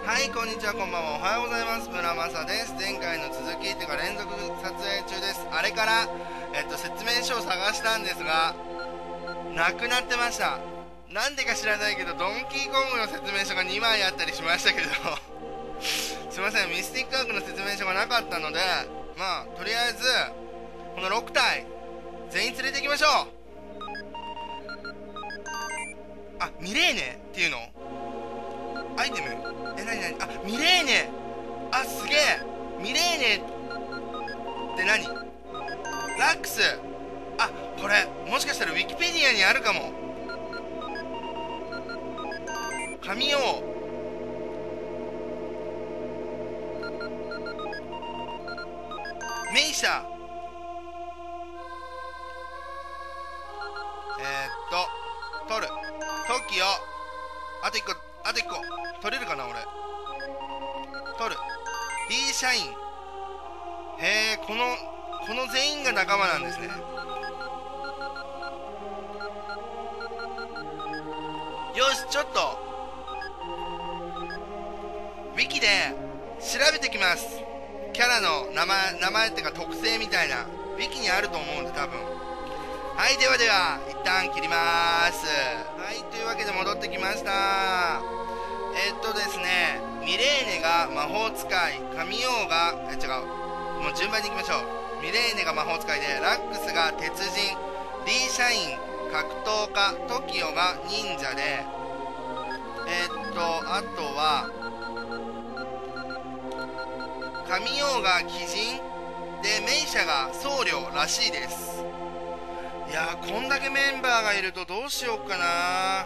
はい、こんにちは、こんばんは、おはようございます。村正です。前回の続きというか連続撮影中です。あれから、説明書を探したんですが、なくなってました。なんでか知らないけど、ドンキーコングの説明書が2枚あったりしましたけどすいません、ミスティックアークの説明書がなかったので、まあ、とりあえず、この6体、全員連れて行きましょう。あ、ミレーネっていうのアイテムなにあ、ミレーネ、あ、すげえ、ミレーネって何？ラックス、あ、これもしかしたらウィキペディアにあるかも。神王、メイシャ、トル、トキオ、あと1個取れるかな俺。トル、リーシャイン、へえ、この全員が仲間なんですね。よし、ちょっとウィキで調べてきます。キャラの名前ってか特性みたいなウィキにあると思うんで、多分。はい、では一旦切りまーす。はい、というわけで戻ってきました。ですね、ミレーネが魔法使い、神王が違う、もう順番にいきましょう。ミレーネが魔法使いで、ラックスが鉄人、リーシャイン格闘家、トキオが忍者で、あとは神王が鬼人で、メイシャが僧侶らしいです。いやー、こんだけメンバーがいるとどうしようかな、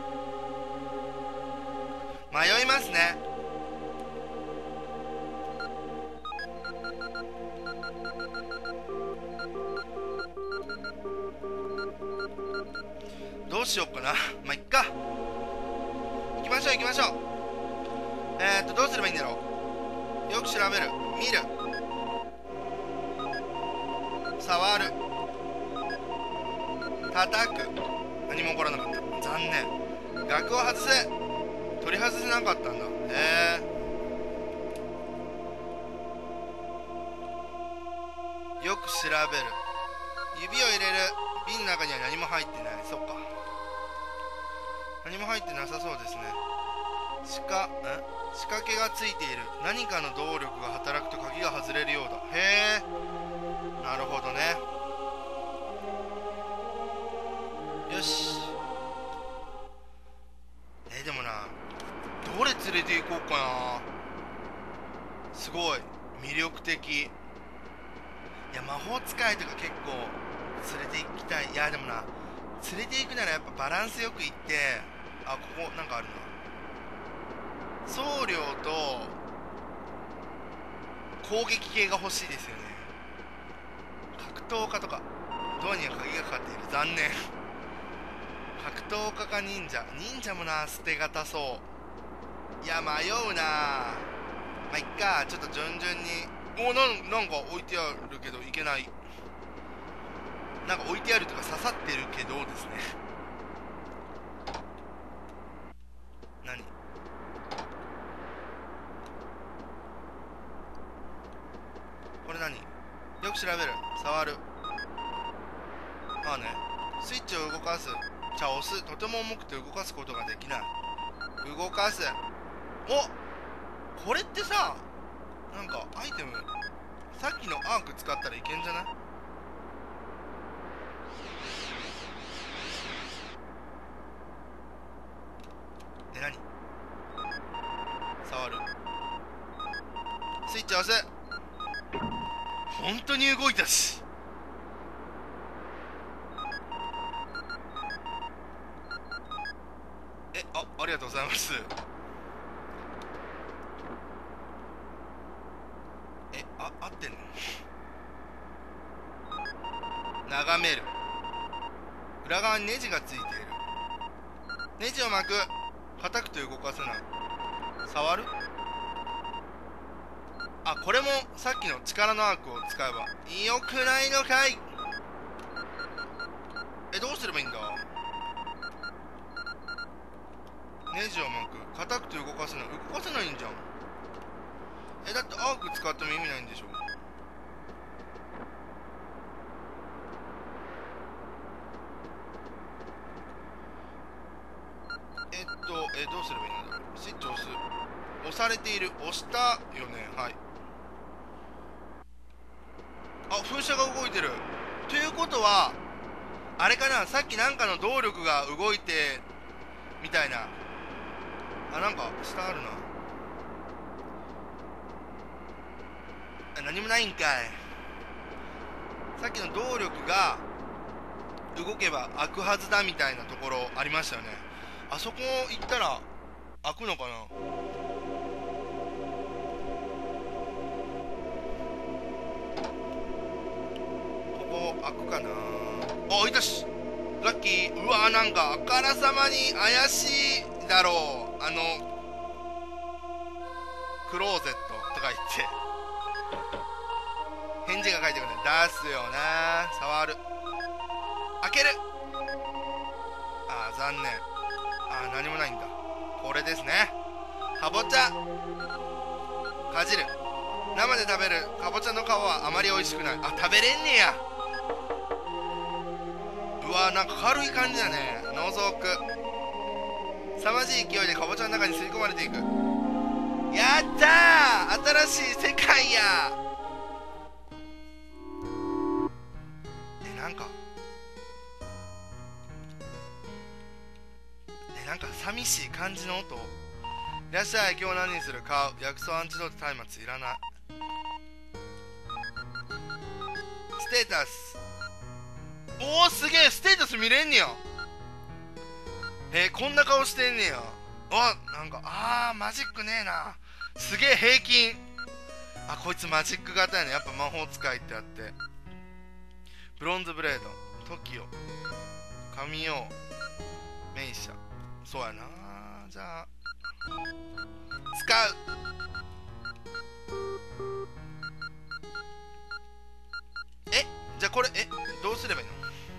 迷いますね。どうしようかな、まあ、いっか、行きましょう。どうすればいいんだろう。よく調べる、見る、触る、叩く、何も起こらなかった、残念。額を外せ、取り外せなかったんだ。へえ、よく調べる、指を入れる、瓶の中には何も入ってない。そっか、何も入ってなさそうですね。仕掛けがついている、何かの動力が働くと鍵が外れるようだ。へえ、なるほどね。よし、でもな、どれ連れて行こうかな。すごい魅力的。いや、魔法使いとか結構連れて行きたい。いや、でもな、連れて行くならやっぱバランスよく行って、あ、ここなんかあるな。僧侶と攻撃系が欲しいですよね。格闘家とかどうにか鍵がかかっている、残念。格闘家か忍者もな、捨てがたそう。いや、迷うな。まあ、いっか、ちょっと順々に。なんか置いてあるけどいけない。なんか置いてあるとか刺さってるけどですね。何これ、何？よく調べる、触る、ああね、スイッチを動かす、押す、とても重くて動かすことができない。動かす。お、これってさ、なんかアイテム、さっきのアーク使ったらいけんじゃない？で、何？触る、スイッチ押す、本当に動いたし。ありがとうございます。合ってんの？眺める、裏側にネジがついている、ネジを巻く、叩くと動かせない。触る、あ、これもさっきの力のアークを使えばよくないのかい。どうすればいいんだ。 ネジを巻く。硬くて動かせない。動かせないんじゃん。だってアーク使っても意味ないんでしょ。どうすればいいんだろう。スイッチ押す。押されている。押したよね。はい。あ、風車が動いてる。ということはあれかな、さっきなんかの動力が動いてみたいな。あ、なんか下あるな。何もないんかい。さっきの動力が動けば開くはずだみたいなところありましたよね。あそこ行ったら開くのかな。ここ開くかな。あ、開いたし、ラッキー。うわー、なんかあからさまに怪しいだろう。クローゼットとか言って返事が書いてくるね。出すよな。触る。開ける。あー、残念。あー、何もないんだ。これですね。かぼちゃかじる。生で食べるかぼちゃの皮はあまり美味しくない。あ、食べれんねや。うわー、なんか軽い感じだね。覗く。凄まじい勢いでかぼちゃの中に吸い込まれていく。やったー、新しい世界や。なんか寂しい感じの音。いらっしゃい、今日何にする？買う。薬草、アンチドート、松明いらない。ステータス。おお、すげえ、ステータス見れんねや。こんな顔してんねや。なんかマジックねえな。すげえ平均。こいつマジック型やね。やっぱ魔法使いってあって。ブロンズブレード、TOKIO、神王、メイシャ。そうやな。じゃあ使う。じゃあこれどうすればいいの？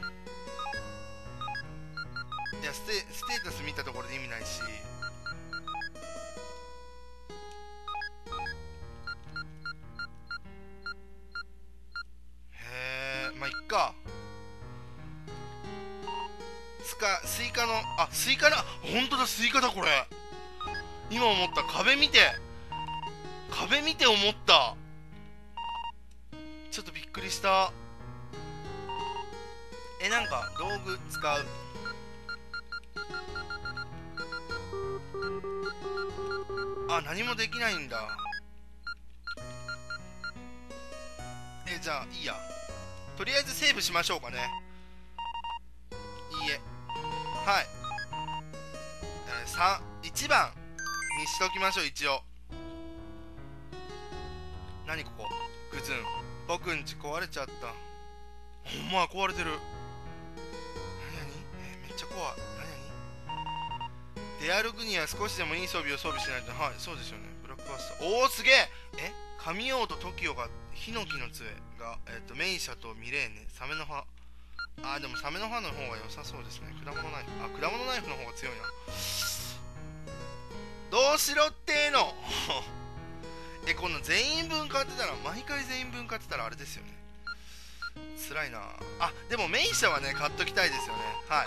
いや、ステータス見たところで意味ないし。まあいっか。スイカの、スイカだ。ほんとだ、スイカだこれ。今思った。壁見て思った。ちょっとびっくりした。なんか道具使う。何もできないんだ。じゃあいいや。とりあえずセーブしましょうかね。いいえ。はい。1番にしときましょう、一応。何ここ。グズン。僕んち壊れちゃった。ほんま壊れてる。何めっちゃ怖い。デアルグニは少しでもいい装備を装備しないと。はい、そうですよね。ブラックバスター。おお、すげえ。神王と TOKIO が、ヒノキの杖が、メイシャとミレーネ、サメの葉。でもサメの葉の方が良さそうですね。果物ナイフ。果物ナイフの方が強いな。どうしろってーのこの全員分買ってたら、毎回全員分買ってたらあれですよね。辛いな。でもメイシャはね、買っときたいですよね。はい。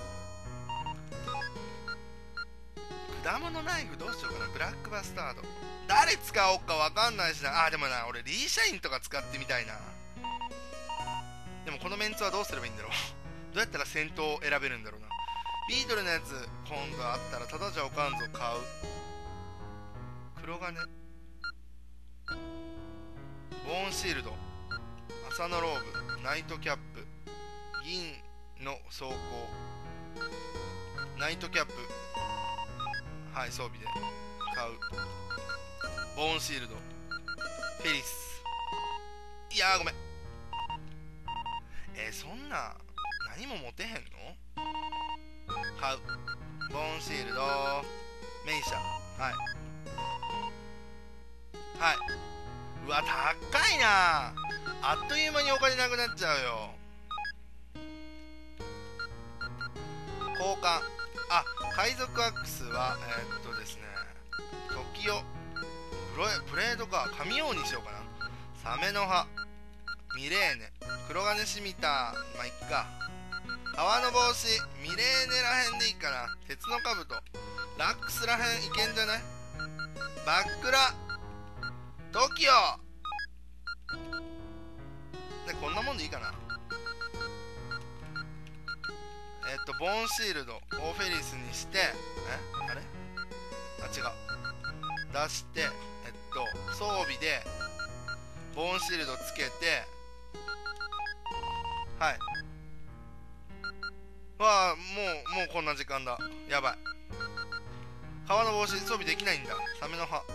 果物ナイフどうしようかな。ブラックバスタード。誰使おうかわかんないしな。でもな、俺リーシャインとか使ってみたいな。でもこのメンツはどうすればいいんだろうどうやったら戦闘を選べるんだろうな。ビートルのやつ今度あったらただじゃおかんぞ。買う。黒金、ボーンシールド、朝のローブ、ナイトキャップ、銀の装甲、ナイトキャップ。はい、装備で買う。ボーンシールド、フェリス。いやーごめん。そんな何も持てへんの？買う。ボーンシールド、メイシャ。はいはい。うわ、高いな。あっという間にお金なくなっちゃうよ。交換。 海賊アックスはですね、時をプレードか神王にしようかな。サメの葉、ミレーネ、黒金シミター、まあいっか。川の帽子、ミレーネらへんでいいかな。鉄の兜、ラックスらへんいけんじゃない。バックラ、トキオで、こんなもんでいいかな。ボーンシールド、オーフェリスにして、あれあ、違う。出して、装備で、ボーンシールドつけて、はい。わあ、もうこんな時間だ。やばい。川の帽子、装備できないんだ。サメの葉。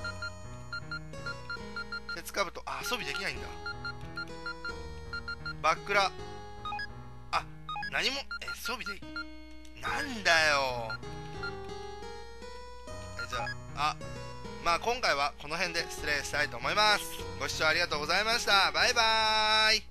鉄兜、あ、装備できないんだ。バックラ。あ、何も、装備でなんだよ。じゃあ、まあ今回はこの辺で失礼したいと思います。ご視聴ありがとうございました。バイバーイ。